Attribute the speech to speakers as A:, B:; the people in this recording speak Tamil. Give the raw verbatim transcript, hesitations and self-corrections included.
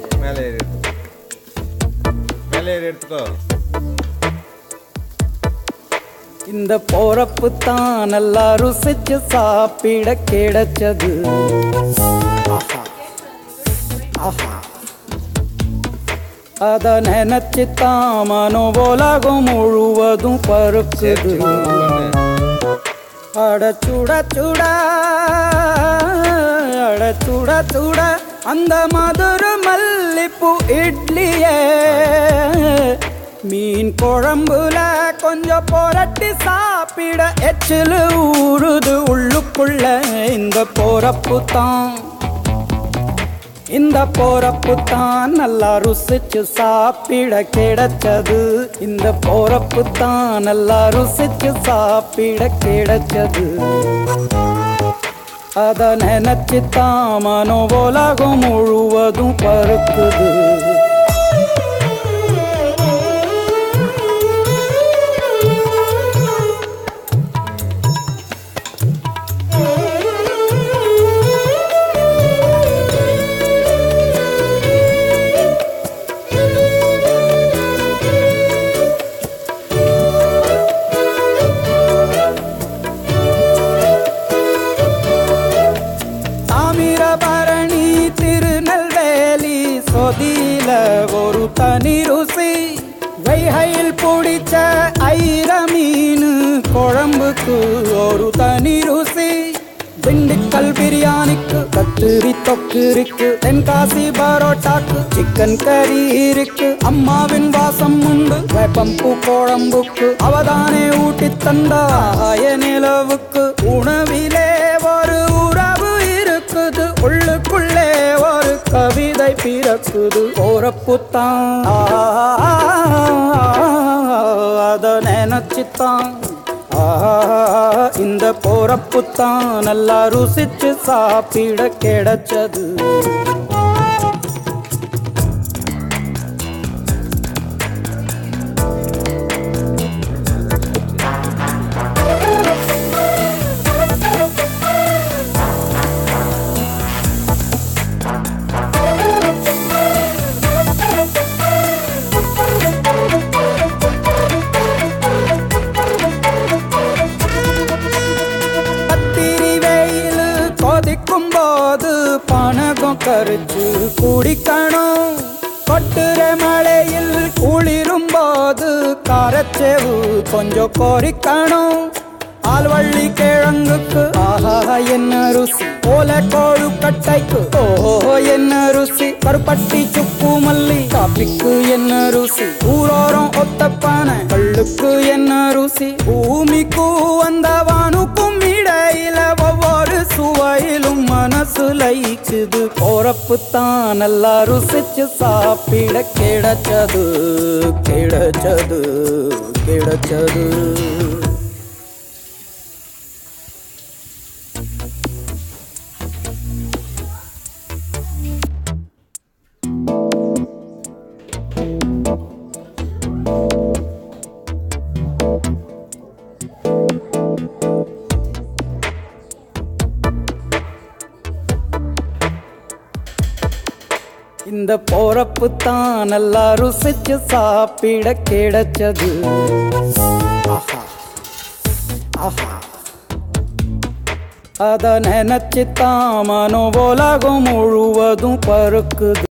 A: மேலே ஏறி மேலே ஏறி எடுத்துக்கோ.
B: இந்த போறப்பு தான் நல்லா ருசிச்சு சாப்பிட கிடைச்சது. ஆஹா ஆஹா அத நினைச்சு தான் மனோ உலகம் முழுவதும் பருக்குது. அட சுட சுட அட சுட சுட அந்த மதுர மல்லிப்பூ இட்லியே மீன் குழம்புல கொஞ்சம் புரட்டி சாப்பிட எச்சில் ஊறுது உள்ளுக்குள்ள. இந்த போறப்பு தான் இந்த போறப்பு தான் நல்லா ருசிச்சு சாப்பிட கிடைச்சது. இந்த போறப்பு தான் நல்லா ருசிச்சு சாப்பிட கிடைச்சது. அத நினைச்சு தான் மனோ உலகம் முழுவதும் பருக்குது. தாமிரபரணி திருநெல்வேலி சொதியில ஒரு தனி ருசி. வைகையில் பிடிச்ச ஐர மீன் குழம்புக்கு ஒரு தனி ருசி. திண்டுக்கல் பிரியாணிக்கு கத்திரி தொக்கு இருக்கு. தென்காசி பரோட்டாக்கு சிக்கன் கறி இருக்கு. அம்மாவின் வாசம் உண்டு வேப்பம்பூ குழம்புக்கு. அவதானே ஊட்டி தந்தாய நிலவுக்கு. உணவிலே ஒரு உறவு இருக்குது. உள்ளுக்குள்ளே ஒரு கவிதை பிறக்குது. போறப்புத்தான் அத நினைச்சுத்தான் இந்த போறப்புத்தான் நல்லா ருசிச்சு சாப்பிட கிடைச்சது. போது பணகம் கரிச்சு குடிக்கணும். கொட்டுற மழையில் குளிரும் போது காரச்சேவு கொஞ்சம் கொறிக்கணும். ஆல்வள்ளி கிழங்குக்கு ஆஹா என்ன ருசி. ஓல கோழு கட்டைக்கு ஓஹோ என்ன ருசி. கருப்பட்டி சுப்பு மல்லி காப்பிக்கு என்ன ருசி. ஊரோரம் ஒத்தப்பான கள்ளுக்கு என்ன ருசி. பூமிக்கு வந்தவானுக்கும் இடையில ஒவ்வொரு சுவையிலும் மனசு லயிக்குது. போறப்பு தான் நல்லா ருசிச்சு சாப்பிட கிடைச்சது கிடைச்சது கிடைச்சது. இந்த போறப்பு தான் நல்லா ருசிச்சு சாப்பிட கிடைச்சது. ஆஹா ஆஹா அத நினைச்சு தான் மனோ உலகம் முழுவதும் பருக்குது.